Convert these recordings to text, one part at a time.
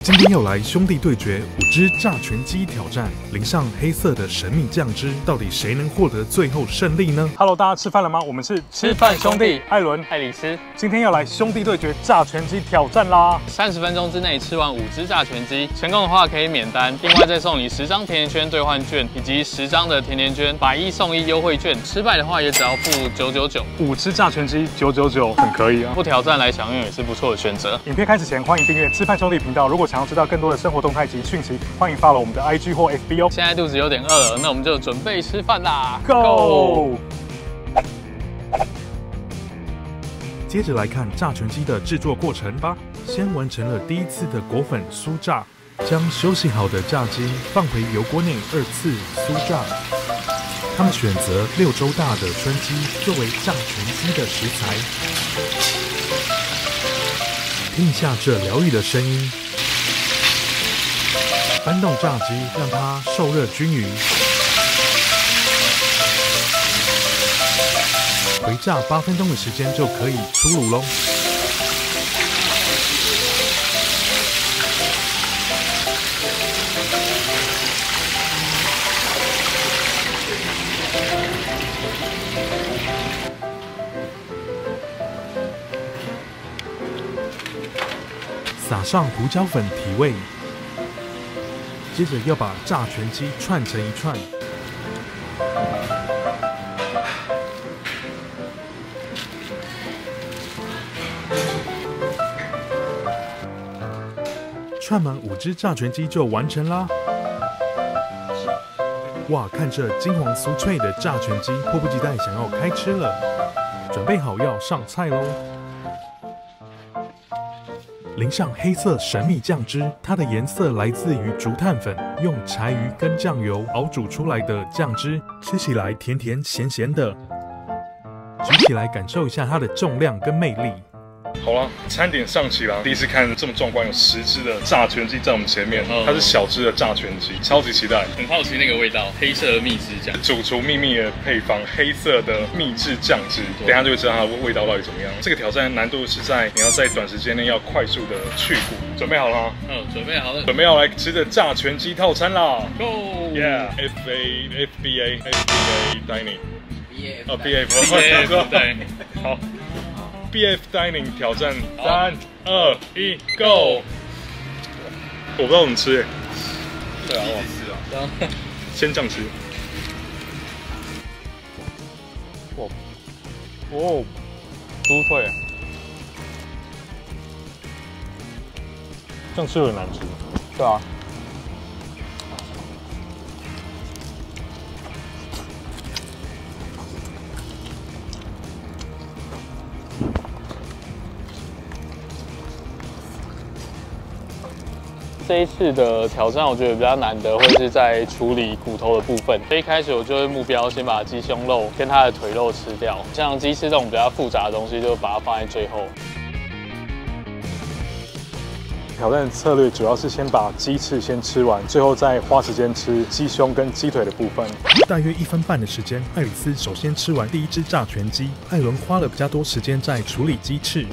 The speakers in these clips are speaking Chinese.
今天要来兄弟对决5只炸全鸡挑战，淋上黑色的神秘酱汁，到底谁能获得最后胜利呢 ？Hello， 大家吃饭了吗？我们是吃饭兄弟， 艾伦、 艾里斯， 今天要来兄弟对决炸全鸡挑战啦 ！30分钟之内吃完5只炸全鸡，成功的话可以免单，另外再送你10张甜甜圈兑换券，以及10张的甜甜圈买1送1优惠券。失败的话也只要付999。5 只炸全鸡999，很可以啊！ 不挑战来享用也是不错的选择。 影片开始前，欢迎订阅吃饭兄弟频道。如果想要知道更多的生活动态及讯息，欢迎 follow 我们的 IG 或 FB 哦。 现在肚子有点饿了，那我们就准备吃饭啦 ！Go！ 接着来看炸全鸡的制作过程吧。先完成了第1次的果粉酥炸，将休息好的炸鸡放回油锅内2次酥炸。他们选择6周大的春鸡作为炸全鸡的食材。听一下这疗愈的声音。翻动炸鸡，让它受热均匀。回炸8分钟的时间就可以出炉喽。撒上胡椒粉提味。接着要把炸全鸡串成一串，串满5只炸全鸡就完成啦！哇，看这金黄酥脆的炸全鸡，迫不及待想要开吃了。准备好要上菜喽！淋上黑色神秘酱汁，它的颜色来自于竹炭粉，用柴鱼跟酱油熬煮出来的酱汁，吃起来甜甜咸咸的。举起来感受一下它的重量跟魅力。 好了，餐点上齐了。第一次看这么壮观，有10只的炸全鸡在我们前面，它是小只的炸全鸡，超级期待。 很好奇那个味道，黑色的蜜汁酱， 主厨秘密的配方，黑色的秘制酱汁，等一下就会知道它的味道到底怎么样。这个挑战难度是在你要在短时间内要快速的去骨。准备好了吗？ 准备好了， 准备要来吃的炸全鸡套餐啦 ！Go！ Yeah， FBA Dining。BF 对， 好。BF Dining 挑战3、2、1 ，Go！ 我不知道怎么吃耶。 对啊，我吃啊。 先这样吃。哇，酥脆。这样吃有点难吃。 对啊。这一次的挑战，我觉得比较难的会是在处理骨头的部分。所以一开始我就会目标先把鸡胸肉跟它的腿肉吃掉，像鸡翅这种比较复杂的东西，就把它放在最后。 挑战策略主要是先把鸡翅先吃完，最后再花时间吃鸡胸跟鸡腿的部分。 大约1分半的时间，艾里斯首先吃完第1只炸全鸡，艾伦花了比较多时间在处理鸡翅。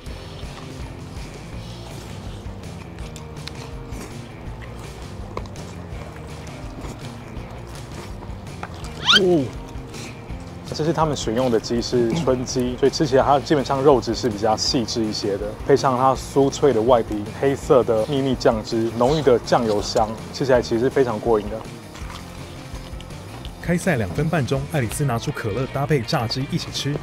这是他们选用的鸡是春鸡，所以吃起来它基本上肉质是比较细致一些的，配上它酥脆的外皮、黑色的秘密酱汁、浓郁的酱油香，吃起来其实是非常过瘾的。 开赛2分半钟，艾里斯拿出可乐搭配炸鸡一起吃。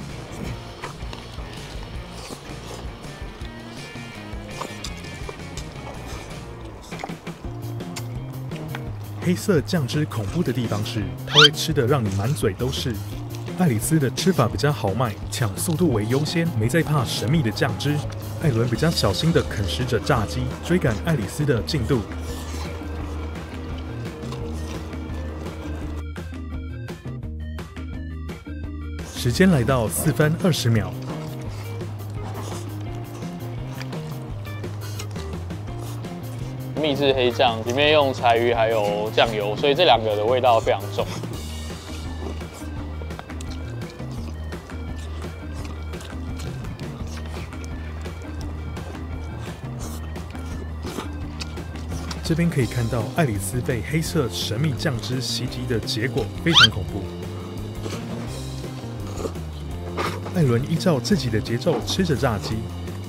黑色酱汁恐怖的地方是，它会吃得让你满嘴都是。艾里斯的吃法比较豪迈，抢速度为优先，没在怕神秘的酱汁。艾伦比较小心地啃食着炸鸡，追赶艾里斯的进度。时间来到4分20秒。 秘制黑酱，里面用柴鱼还有酱油，所以这2个的味道非常重。 这边可以看到爱丽丝被黑色神秘酱汁袭击的结果，非常恐怖。艾伦依照自己的节奏吃着炸鸡。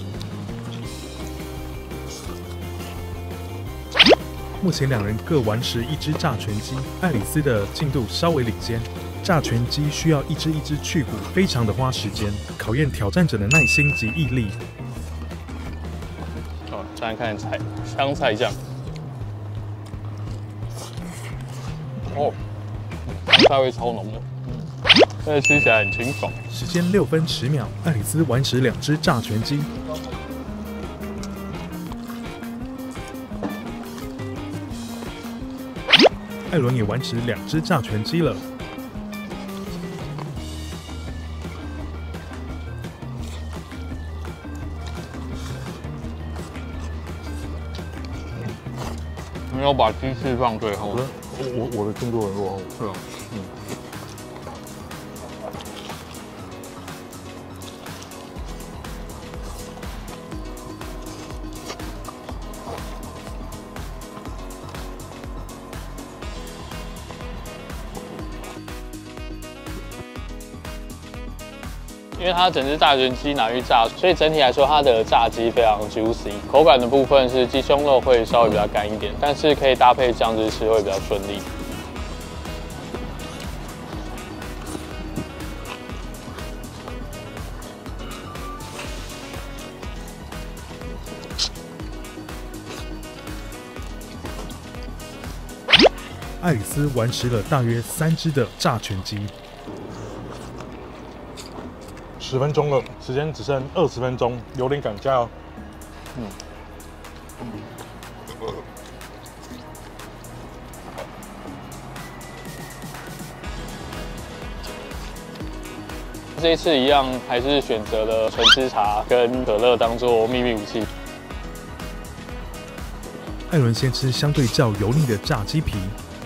目前两人各完食一只炸全鸡，爱丽丝的进度稍微领先。炸全鸡需要一只一只去骨，非常的花时间，考验挑战者的耐心及毅力。 好，再来看菜，香菜酱。哦，香菜味超浓的，但是吃起来很清爽。 时间6分10秒，爱丽丝完食2只炸全鸡。艾伦也完食2只炸全鸡了。 没有把鸡翅放最后。 我的进度很落后。 是啊，因为它整只炸全鸡拿去炸，所以整体来说它的炸鸡非常 juicy， 口感的部分是鸡胸肉会稍微比较干一点，但是可以搭配酱汁吃会比较顺利。 爱丽丝完食了大约3只的炸全鸡。 10分钟了，时间只剩20分钟，有点赶，加油！ 这一次一样，还是选择了纯吃茶跟可乐当做秘密武器。 艾伦先吃相对较油腻的炸鸡皮。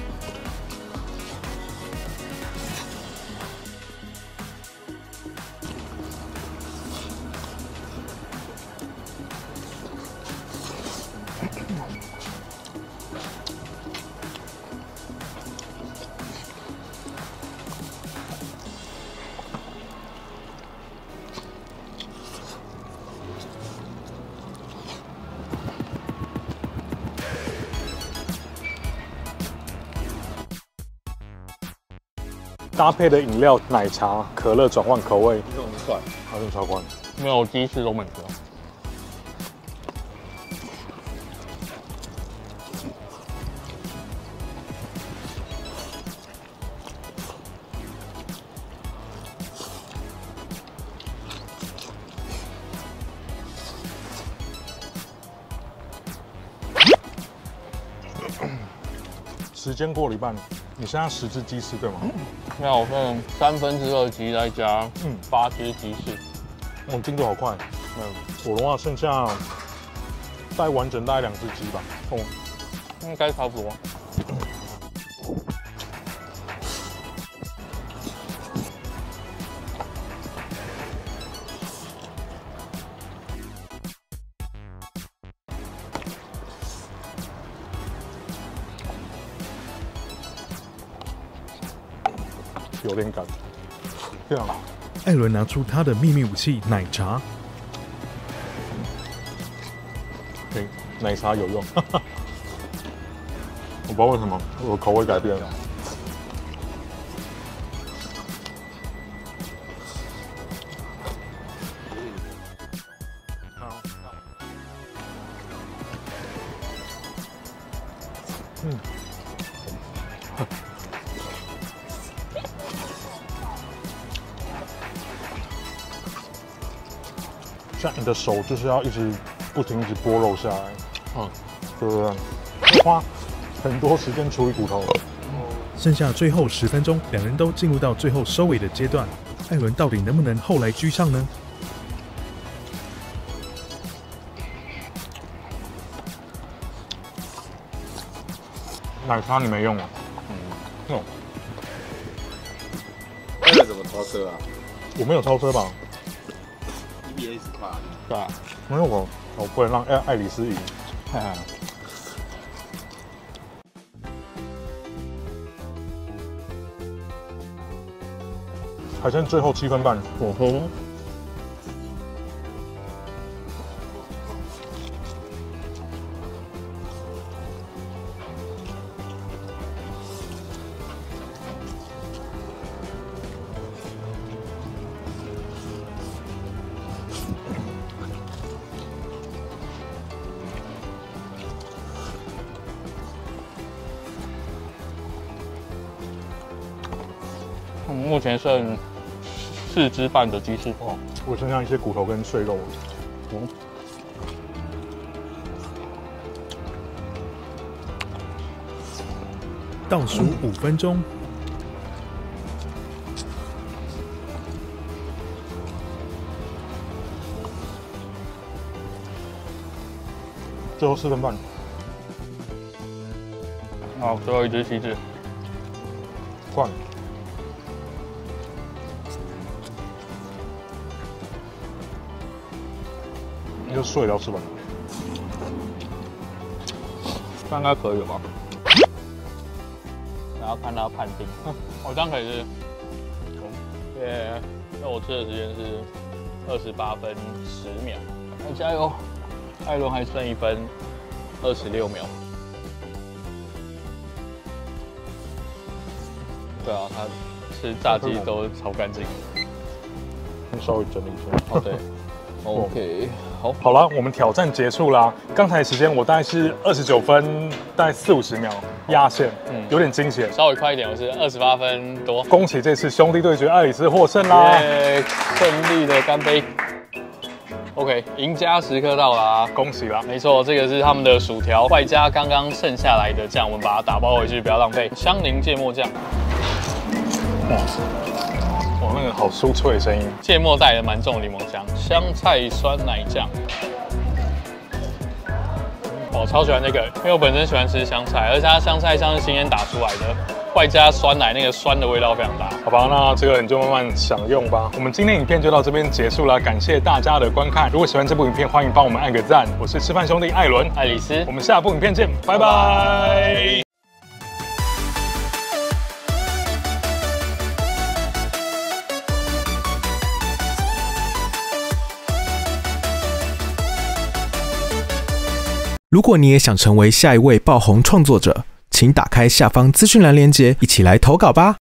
搭配的饮料、奶茶、可乐转换口味， 这种快， 好像超快。 没有鸡翅都没吃。 时间过了一半，你剩下10只鸡翅对吗？ 没有，我剩2/3鸡再加8只鸡翅。 进度好快。我的话剩下大概完整大概2只鸡吧。 应该差不多。 有点赶，这样。 艾伦拿出他的秘密武器奶茶。 奶茶有用，我不知道为什么我的口味改变了。像你的手就是要一直不停地剥肉下来，对不对？会花很多时间处理骨头。 剩下最后10分钟，两人都进入到最后收尾的阶段。艾伦到底能不能后来居上呢？ 奶茶你没用啊？用。 那个怎么超车啊我没有超车吧？ ？EBS 吧？ 对啊，没有我不能让爱丽丝赢。 海鲜最后7分半。 目前剩4只半的鸡翅。 哦，我剩下一些骨头跟碎肉。 倒数5分钟， 最后4分半。 好，最后一只鸡翅。 灌。就碎了是吧？ 这应该可以了吧？然后看它判定，我这样可以吃。耶，那我吃的时间是28分10秒，加油！艾伦还剩1分26秒。对啊，他吃炸鸡都超干净。 稍微整理一下。 哦，对。OK， 好了，我们挑战结束啦。刚才时间我大概是29分，大概40-50秒压线，有点惊险。 稍微快一点，我是28分多。 恭喜这次兄弟对决，爱丽丝获胜啦！ 耶，顺利的干杯。OK， 赢家时刻到啦！ 恭喜啦！ 没错，这个是他们的薯条，外加刚刚剩下来的酱，我们把它打包回去，不要浪费。香柠芥末酱。 哇，那个好酥脆的声音。 芥末带了蛮重的柠檬香，香菜酸奶酱。我超喜欢那个，因为我本身喜欢吃香菜，而且它香菜像是新鲜打出来的，外加酸奶，那个酸的味道非常大。 好吧，那这个你就慢慢享用吧。我们今天影片就到这边结束了，感谢大家的观看。如果喜欢这部影片，欢迎帮我们按个赞。我是吃饭兄弟艾伦、 爱丽丝， 我们下部影片见，拜拜。 如果你也想成为下一位爆红创作者，请打开下方资讯栏连结，一起来投稿吧。